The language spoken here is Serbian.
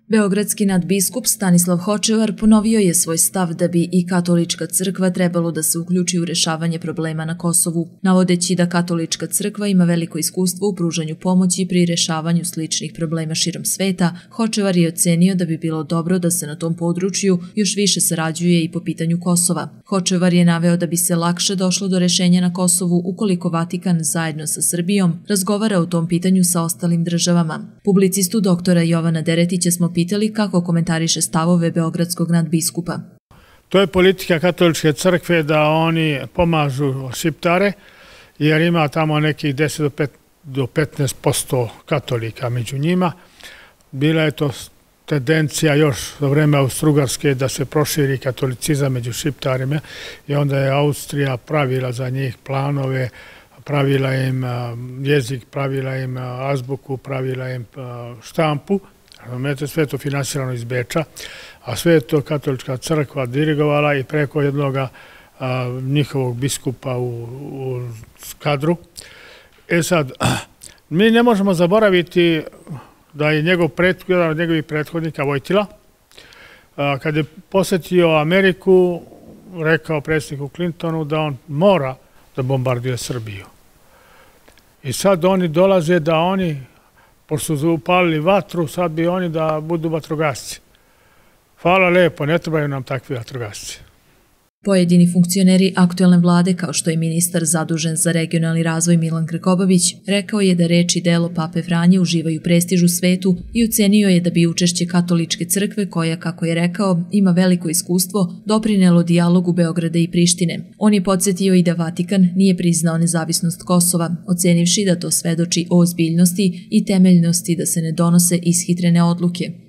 Beogradski nadbiskup Stanislav Hočevar ponovio je svoj stav da bi i katolička crkva trebalo da se uključi u rešavanje problema na Kosovu, navodeći da katolička crkva ima veliko iskustvo u pružanju pomoći pri rešavanju sličnih problema širom sveta. Hočevar je ocenio da bi bilo dobro da se na tom području još više sarađuje i po pitanju Kosova. Hočevar je naveo da bi se lakše došlo do rešenja na Kosovu ukoliko Vatikan zajedno sa Srbijom razgovara o tom pitanju sa ostalim državama. Publicistu doktora Jovana Deretića smo pitali kako komentariše stavove beogradskog nadbiskupa. To je politika katoličke crkve da oni pomažu Šiptare, jer ima tamo nekih 10 do 15% katolika među njima. Bila je to tendencija još za vreme Austrougarske da se proširi katolicizam među Šiptarima i onda je Austrija pravila za njih planove, pravila im jezik, pravila im azbuku, pravila im štampu. Sve je to finansirano iz Beča, a sve je to katolička crkva dirigovala i preko jednoga njihovog biskupa u Skadru. Sad, mi ne možemo zaboraviti da je jedan od njegovih prethodnika Vojtila, kad je posetio Ameriku, rekao predsjedniku Clintonu da on mora da bombarduje Srbiju. I sad oni dolaze da oni, pošto su upalili vatru, sad bi oni da budu vatrogasci. Hvala lepo, ne trebaju nam takvi vatrogasci. Pojedini funkcioneri aktuelne vlade, kao što je ministar zadužen za regionalni razvoj Milan Krkobabić, rekao je da reč i delo Pape Franje uživaju prestiž u svetu i ocenio je da bi učešće katoličke crkve, koja, kako je rekao, ima veliko iskustvo, doprinelo dijalogu Beograda i Prištine. On je podsjetio i da Vatikan nije priznao nezavisnost Kosova, ocenivši da to svedoči o ozbiljnosti i temeljnosti da se ne donose ishitrene odluke.